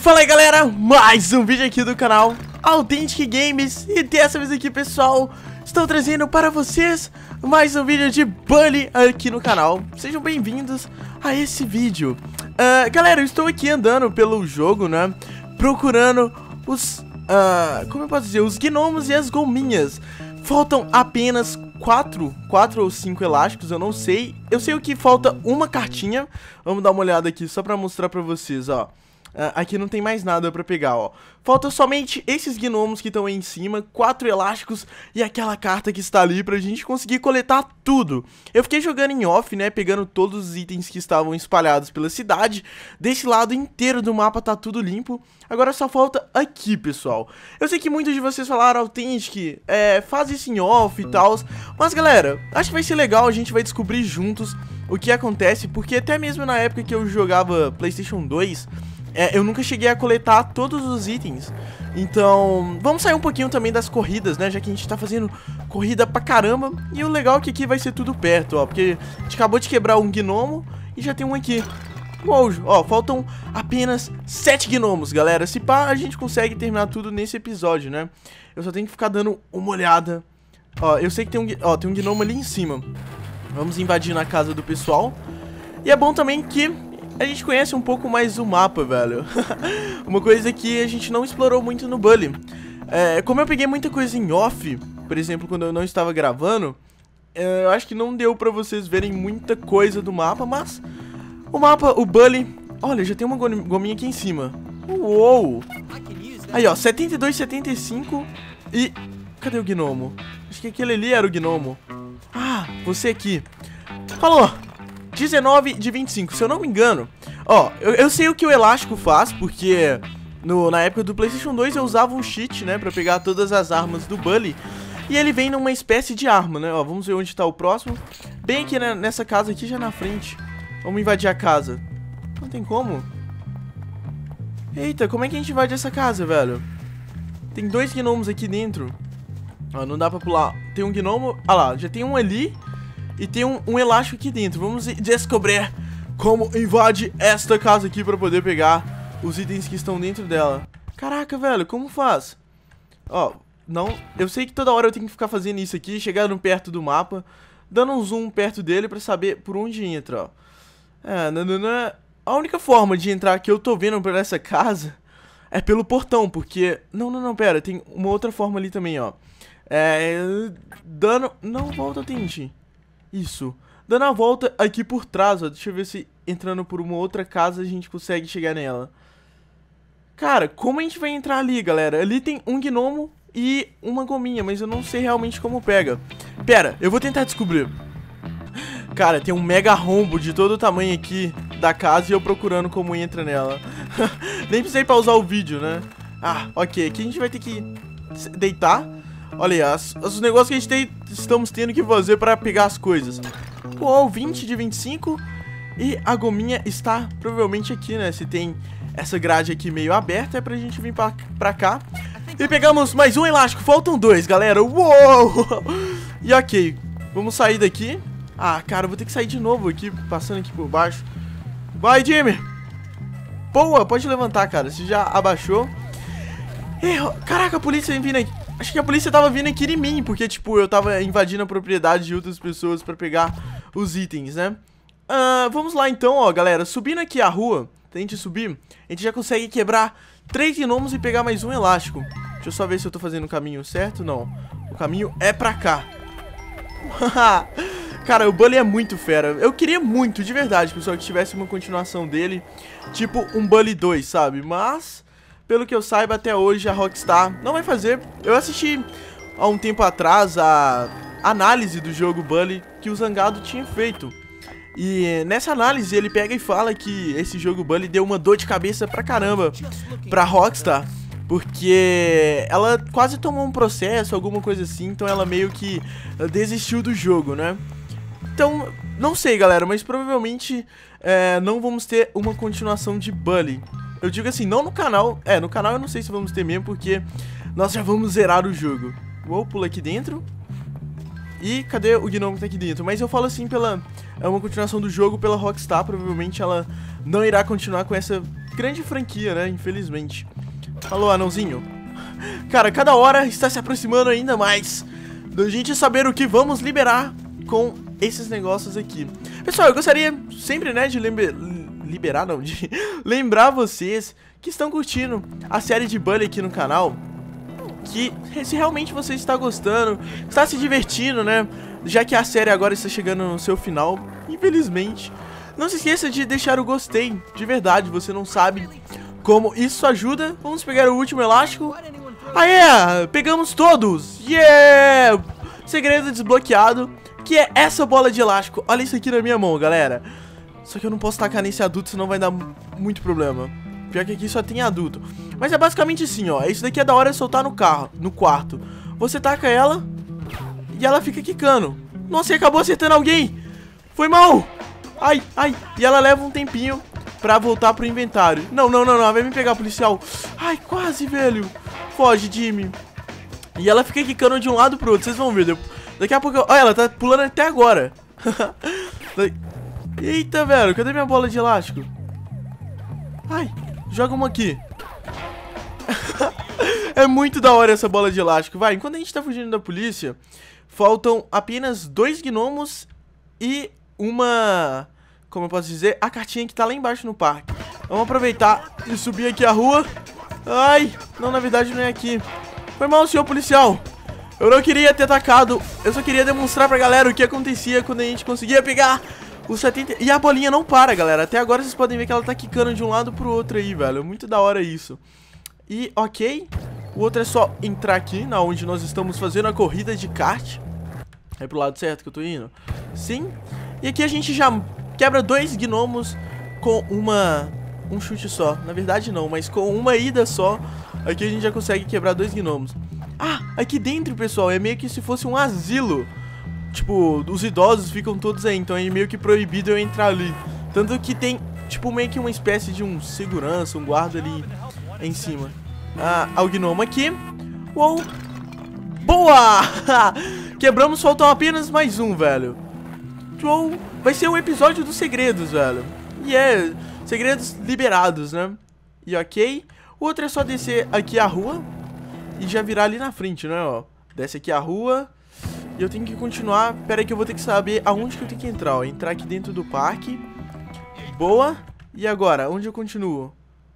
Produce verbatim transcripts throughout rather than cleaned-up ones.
Fala aí galera, mais um vídeo aqui do canal Authentic Games. E dessa vez aqui pessoal, estou trazendo para vocês mais um vídeo de Bully aqui no canal. Sejam bem-vindos a esse vídeo. uh, Galera, eu estou aqui andando pelo jogo, né, procurando os, uh, como eu posso dizer, os gnomos e as gominhas. Faltam apenas quatro, quatro ou cinco elásticos, eu não sei. Eu sei o que falta uma cartinha. Vamos dar uma olhada aqui só pra mostrar pra vocês, ó. Uh, aqui não tem mais nada pra pegar, ó. Falta somente esses gnomos que estão aí em cima, quatro elásticos e aquela carta que está ali pra gente conseguir coletar tudo. Eu fiquei jogando em off, né, pegando todos os itens que estavam espalhados pela cidade. Desse lado inteiro do mapa tá tudo limpo. Agora só falta aqui, pessoal. Eu sei que muitos de vocês falaram, Authentic, é, faz isso em off e tal. Mas, galera, acho que vai ser legal, a gente vai descobrir juntos o que acontece. Porque até mesmo na época que eu jogava PlayStation dois... É, eu nunca cheguei a coletar todos os itens. Então, vamos sair um pouquinho também das corridas, né? Já que a gente tá fazendo corrida pra caramba. E o legal é que aqui vai ser tudo perto, ó. Porque a gente acabou de quebrar um gnomo e já tem um aqui. Uou, ó, faltam apenas sete gnomos, galera. Se pá, a gente consegue terminar tudo nesse episódio, né? Eu só tenho que ficar dando uma olhada. Ó, eu sei que tem um, ó, tem um gnomo ali em cima. Vamos invadir na casa do pessoal. E é bom também que a gente conhece um pouco mais o mapa, velho. Uma coisa que a gente não explorou muito no Bully. É, como eu peguei muita coisa em off, por exemplo, quando eu não estava gravando, é, eu acho que não deu pra vocês verem muita coisa do mapa, mas o mapa, o Bully... Olha, já tem uma gominha aqui em cima. Uou! Aí, ó, setenta e dois, setenta e cinco e... Cadê o gnomo? Acho que aquele ali era o gnomo. Ah, você aqui. Falou! dezenove de vinte e cinco, se eu não me engano. Ó, eu, eu sei o que o elástico faz, porque no, na época do PlayStation dois eu usava um cheat, né, pra pegar todas as armas do Bully. E ele vem numa espécie de arma, né, ó, vamos ver onde tá o próximo. Bem aqui, né, nessa casa aqui, já na frente. Vamos invadir a casa. Não tem como. Eita, como é que a gente invade essa casa, velho? Tem dois gnomos aqui dentro. Ó, não dá pra pular. Tem um gnomo, ah lá, já tem um ali. E tem um, um elástico aqui dentro. Vamos descobrir como invade esta casa aqui pra poder pegar os itens que estão dentro dela. Caraca, velho, como faz? Ó, não... Eu sei que toda hora eu tenho que ficar fazendo isso aqui, chegando perto do mapa, dando um zoom perto dele pra saber por onde entra, ó. É, não, não, não. A única forma de entrar que eu tô vendo por essa casa é pelo portão, porque... Não, não, não, pera, tem uma outra forma ali também, ó. É... Dando... Não, volta, Tente. Isso, dando a volta aqui por trás, ó. Deixa eu ver se entrando por uma outra casa a gente consegue chegar nela. Cara, como a gente vai entrar ali, galera? Ali tem um gnomo e uma gominha, mas eu não sei realmente como pega. Pera, eu vou tentar descobrir. Cara, tem um mega rombo de todo o tamanho aqui da casa e eu procurando como entra nela. Nem precisei pausar o vídeo, né? Ah, ok, aqui a gente vai ter que deitar. Olha aí, as, os negócios que a gente tem, estamos tendo que fazer para pegar as coisas. Uou, vinte de vinte e cinco. E a gominha está provavelmente aqui, né? Se tem essa grade aqui meio aberta, é pra gente vir pra, pra cá. E pegamos mais um elástico, faltam dois, galera. Uou! E ok, vamos sair daqui. Ah, cara, eu vou ter que sair de novo aqui, passando aqui por baixo. Vai, Jimmy! Boa, pode levantar, cara, você já abaixou. E, caraca, a polícia vem vindo aqui. Acho que a polícia tava vindo aqui em mim, porque, tipo, eu tava invadindo a propriedade de outras pessoas pra pegar os itens, né? Uh, vamos lá, então, ó, galera. Subindo aqui a rua, tente subir, a gente já consegue quebrar três gnomos e pegar mais um elástico. Deixa eu só ver se eu tô fazendo o caminho certo. Não, o caminho é pra cá. Cara, o Bully é muito fera. Eu queria muito, de verdade, pessoal, que tivesse uma continuação dele, tipo um Bully dois, sabe? Mas... pelo que eu saiba, até hoje a Rockstar não vai fazer. Eu assisti há um tempo atrás a análise do jogo Bully que o Zangado tinha feito. E nessa análise ele pega e fala que esse jogo Bully deu uma dor de cabeça pra caramba pra Rockstar, porque ela quase tomou um processo, alguma coisa assim, então ela meio que desistiu do jogo, né? Então, não sei, galera, mas provavelmente é, não vamos ter uma continuação de Bully. Eu digo assim, não no canal. É, no canal eu não sei se vamos ter mesmo, porque nós já vamos zerar o jogo. Vou pular aqui dentro. E cadê o gnomo que tá aqui dentro? Mas eu falo assim pela... É uma continuação do jogo pela Rockstar. Provavelmente ela não irá continuar com essa grande franquia, né? Infelizmente. Alô, anãozinho. Cara, cada hora está se aproximando ainda mais da gente saber o que vamos liberar com esses negócios aqui. Pessoal, eu gostaria sempre, né, de lembra... liberar, não, de lembrar vocês que estão curtindo a série de Bully aqui no canal, que se realmente você está gostando, está se divertindo, né, já que a série agora está chegando no seu final, infelizmente. Não se esqueça de deixar o gostei, de verdade, você não sabe como isso ajuda. Vamos pegar o último elástico. Ah, é! Pegamos todos! Yeah! Segredo desbloqueado, que é essa bola de elástico. Olha isso aqui na minha mão, galera. Só que eu não posso tacar nesse adulto, senão vai dar muito problema. Pior que aqui só tem adulto. Mas é basicamente assim, ó. Isso daqui é da hora de soltar no carro, no quarto. Você taca ela e ela fica quicando. Nossa, e acabou acertando alguém. Foi mal. Ai, ai. E ela leva um tempinho pra voltar pro inventário. Não, não, não, não. Vai me pegar, policial. Ai, quase, velho. Foge, Jimmy. E ela fica quicando de um lado pro outro. Vocês vão ver. Daqui a pouco... Olha, ela tá pulando até agora. Eita, velho. Cadê minha bola de elástico? Ai, joga uma aqui. É muito da hora essa bola de elástico. Vai, enquanto a gente tá fugindo da polícia, faltam apenas dois gnomos e uma... Como eu posso dizer? A cartinha que tá lá embaixo no parque. Vamos aproveitar e subir aqui a rua. Ai, não, na verdade não é aqui. Foi mal, senhor policial. Eu não queria ter atacado. Eu só queria demonstrar pra galera o que acontecia quando a gente conseguia pegar o setenta... E a bolinha não para, galera. Até agora vocês podem ver que ela tá quicando de um lado pro outro aí, velho. É muito da hora isso. E, ok. O outro é só entrar aqui, na onde nós estamos fazendo a corrida de kart. É pro lado certo que eu tô indo? Sim. E aqui a gente já quebra dois gnomos com uma... um chute só. Na verdade não, mas com uma ida só. Aqui a gente já consegue quebrar dois gnomos. Ah, aqui dentro, pessoal, é meio que se fosse um asilo. Tipo, os idosos ficam todos aí, então é meio que proibido eu entrar ali. Tanto que tem, tipo, meio que uma espécie de um segurança, um guarda ali em cima. Ah, o gnomo aqui. Uou. Boa! Quebramos, faltam apenas mais um, velho. Uou. Vai ser um episódio dos segredos, velho. E é, segredos liberados, né? E ok. O outro é só descer aqui a rua e já virar ali na frente, né, ó. Desce aqui a rua e eu tenho que continuar. Pera aí que eu vou ter que saber aonde que eu tenho que entrar, ó. Entrar aqui dentro do parque. Boa. E agora, onde eu continuo?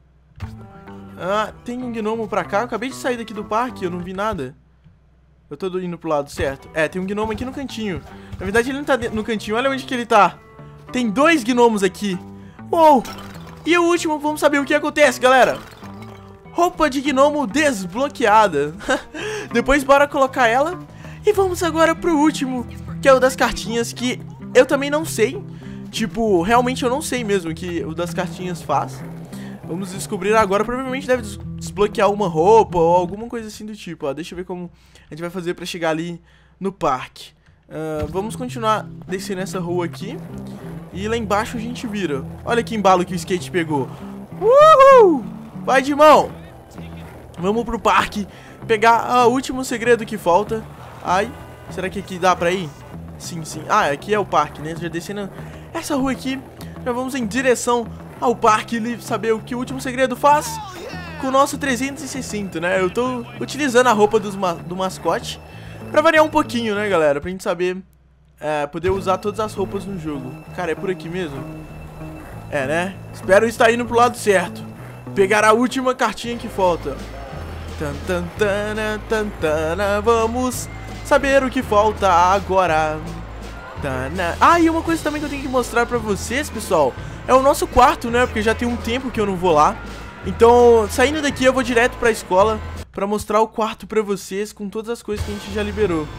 Ah, tem um gnomo pra cá. Eu acabei de sair daqui do parque, eu não vi nada. Eu tô indo pro lado certo. É, tem um gnomo aqui no cantinho. Na verdade ele não tá no cantinho, olha onde que ele tá. Tem dois gnomos aqui. Uou. E o último, vamos saber o que acontece, galera. Roupa de gnomo desbloqueada. Depois bora colocar ela. E vamos agora pro último, que é o das cartinhas, que eu também não sei. Tipo, realmente eu não sei mesmo o que o das cartinhas faz. Vamos descobrir agora. Provavelmente deve des desbloquear uma roupa ou alguma coisa assim do tipo, ó. Deixa eu ver como a gente vai fazer pra chegar ali no parque. uh, Vamos continuar descendo essa rua aqui. E lá embaixo a gente vira. Olha que embalo que o skate pegou. Uhul! Vai de mão. Vamos pro parque pegar o último segredo que falta. Ai, será que aqui dá pra ir? Sim, sim. Ah, aqui é o parque, né? Já descendo essa rua aqui, já vamos em direção ao parque e saber o que o último segredo faz com o nosso trezentos e sessenta, né? Eu tô utilizando a roupa dos ma do mascote pra variar um pouquinho, né, galera? Pra gente saber, é, poder usar todas as roupas no jogo. Cara, é por aqui mesmo? É, né? Espero estar indo pro lado certo. Pegar a última cartinha que falta. Tantantana, tantana, vamos saber o que falta agora. Tana. Ah, e uma coisa também que eu tenho que mostrar pra vocês, pessoal, é o nosso quarto, né? Porque já tem um tempo que eu não vou lá. Então, saindo daqui eu vou direto pra escola pra mostrar o quarto pra vocês com todas as coisas que a gente já liberou.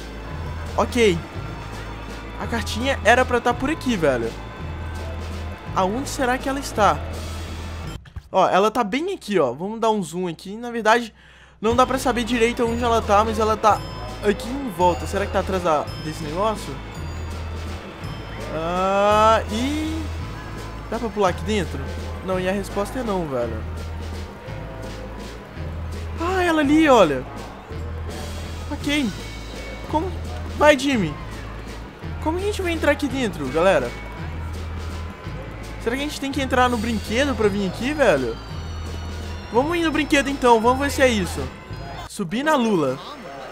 Ok. A cartinha era pra estar por aqui, velho. Aonde será que ela está? Ó, ela tá bem aqui, ó. Vamos dar um zoom aqui. Na verdade, não dá pra saber direito onde ela tá, mas ela tá aqui em volta. Será que tá atrás da, desse negócio? Ah, e... Dá pra pular aqui dentro? Não, e a resposta é não, velho. Ah, ela ali, olha. Ok. Como... Vai, Jimmy. Como a gente vai entrar aqui dentro, galera? Será que a gente tem que entrar no brinquedo pra vir aqui, velho? Vamos ir no brinquedo então, vamos ver se é isso. Subir na lula.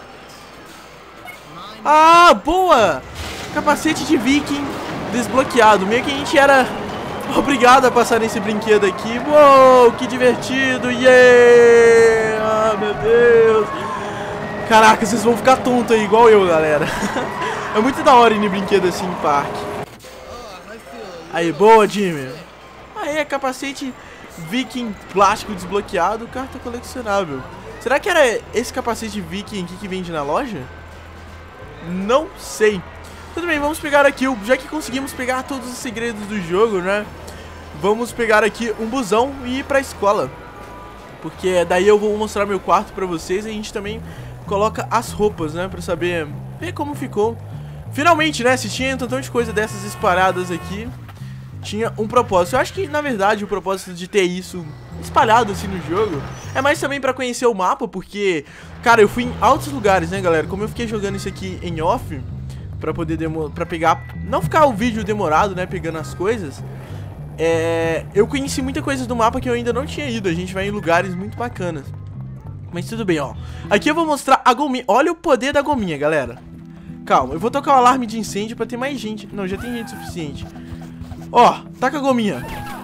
Ah, boa! Capacete de viking desbloqueado. Meio que a gente era obrigado a passar nesse brinquedo aqui. Uou, que divertido! Yeah! Ah, meu Deus! Caraca, vocês vão ficar tontos aí, igual eu, galera. É muito da hora ir em brinquedo assim em parque. Aí, boa, Jimmy. Aí, capacete viking plástico desbloqueado, carta colecionável. Será que era esse capacete viking aqui que vende na loja? Não sei. Tudo bem, vamos pegar aqui, já que conseguimos pegar todos os segredos do jogo, né? Vamos pegar aqui um busão e ir pra escola. Porque daí eu vou mostrar meu quarto pra vocês e a gente também coloca as roupas, né? Pra saber ver como ficou. Finalmente, né? Se tinha um tantão de coisa dessas espalhadas aqui, tinha um propósito. Eu acho que, na verdade, o propósito de ter isso espalhado assim no jogo é mais também pra conhecer o mapa, porque, cara, eu fui em altos lugares, né, galera? Como eu fiquei jogando isso aqui em off, pra poder demo pra pegar, não ficar o vídeo demorado, né, pegando as coisas, é, eu conheci muita coisa do mapa que eu ainda não tinha ido. A gente vai em lugares muito bacanas. Mas tudo bem, ó. Aqui eu vou mostrar a gominha. Olha o poder da gominha, galera. Calma, eu vou tocar o alarme de incêndio pra ter mais gente. Não, já tem gente suficiente. Ó, taca a gominha.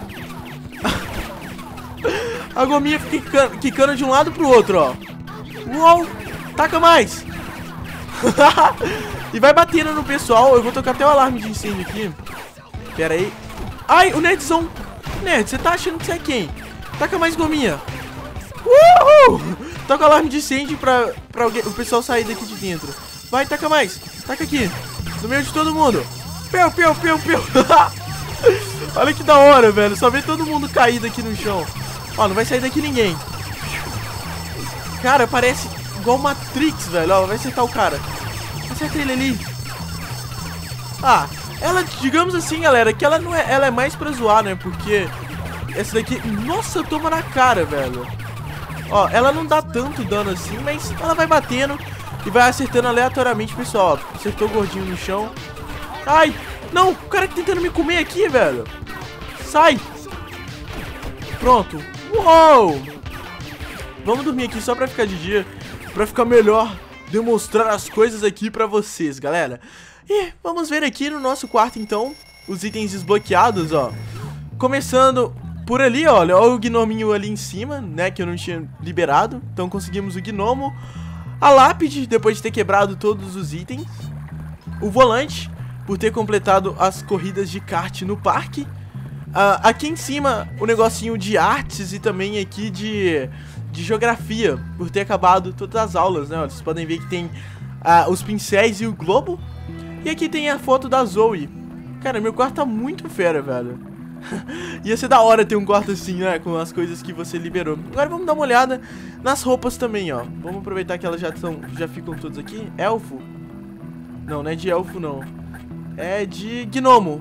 A gominha fica quicando, quicando de um lado pro outro, ó. Uou, taca mais. E vai batendo no pessoal. Eu vou tocar até o alarme de incêndio aqui. Pera aí. Ai, o Nerdzão. Nerd, você tá achando que você é quem? Taca mais gominha. Uhul! Toca o alarme de incêndio pra, pra alguém, o pessoal sair daqui de dentro. Vai, taca mais. Taca aqui. No meio de todo mundo. Peu, peu, peu, peu. Olha que da hora, velho. Só vê todo mundo caído aqui no chão. Ó, não vai sair daqui ninguém. Cara, parece igual Matrix, velho. Ó, vai acertar o cara. Acerta ele ali. Ah, ela, digamos assim, galera, que ela não é, ela é mais pra zoar, né? Porque essa daqui, nossa, toma na cara, velho. Ó, ela não dá tanto dano assim, mas ela vai batendo e vai acertando aleatoriamente, pessoal. Ó, acertou o gordinho no chão. Ai, não, o cara tá tentando me comer aqui, velho. Sai. Pronto. Uou. Vamos dormir aqui só pra ficar de dia, pra ficar melhor demonstrar as coisas aqui pra vocês, galera. E vamos ver aqui no nosso quarto, então, os itens desbloqueados, ó. Começando por ali, olha, olha o gnominho ali em cima, né, que eu não tinha liberado. Então conseguimos o gnomo. A lápide, depois de ter quebrado todos os itens. O volante, por ter completado as corridas de kart no parque. Uh, aqui em cima, o negocinho de artes e também aqui de, de geografia, por ter acabado todas as aulas, né? Vocês podem ver que tem uh, os pincéis e o globo. E aqui tem a foto da Zoe. Cara, meu quarto tá muito fera, velho. Ia ser da hora ter um quarto assim, né? Com as coisas que você liberou. Agora vamos dar uma olhada nas roupas também, ó. Vamos aproveitar que elas já, são, já ficam todas aqui. Elfo? Não, não é de elfo, não. É de gnomo.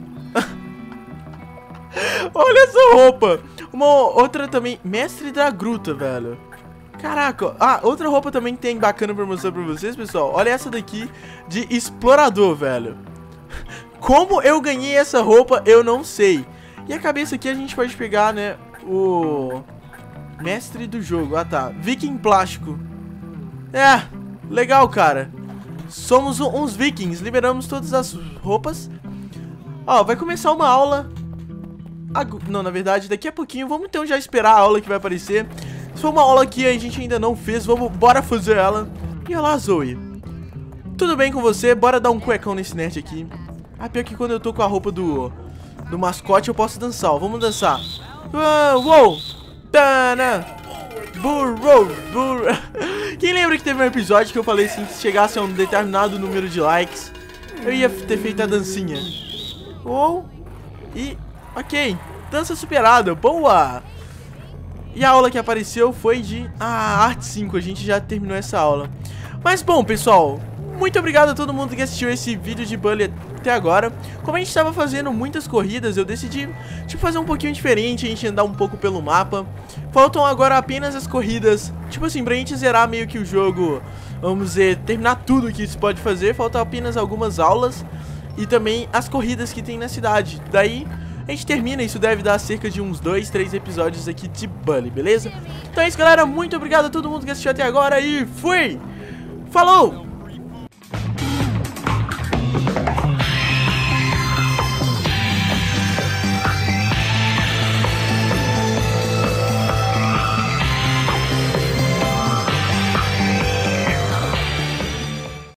Olha essa roupa. Uma outra também, mestre da gruta, velho. Caraca, ah, outra roupa também que tem bacana pra mostrar pra vocês, pessoal. Olha essa daqui de explorador, velho. Como eu ganhei essa roupa, eu não sei. E a cabeça aqui a gente pode pegar, né, o mestre do jogo. Ah, tá, viking plástico. É, legal, cara. Somos uns vikings, liberamos todas as roupas. Ó, vai começar uma aula. Não, na verdade, daqui a pouquinho. Vamos então já esperar a aula que vai aparecer. Se for uma aula que a gente ainda não fez, vamos, bora fazer ela. E olá, Zoe. Tudo bem com você? Bora dar um cuecão nesse nerd aqui. Ah, pior que quando eu tô com a roupa do, do mascote eu posso dançar, ó. Vamos dançar. Uou, uou. Tana. Burro, burro. Quem lembra que teve um episódio que eu falei assim, que se chegasse a um determinado número de likes, eu ia ter feito a dancinha. Uou. E, ok. Dança superada, boa. E a aula que apareceu foi de ah, Arte cinco, a gente já terminou essa aula. Mas bom, pessoal, muito obrigado a todo mundo que assistiu esse vídeo de Bully até agora. Como a gente estava fazendo muitas corridas, eu decidi tipo, fazer um pouquinho diferente, a gente andar um pouco pelo mapa. Faltam agora apenas as corridas, tipo assim, pra gente zerar meio que o jogo, vamos dizer, terminar tudo que isso pode fazer. Faltam apenas algumas aulas e também as corridas que tem na cidade. Daí a gente termina. Isso deve dar cerca de uns dois, três episódios aqui de Bully, beleza? Então é isso, galera, muito obrigado a todo mundo que assistiu até agora e fui! Falou!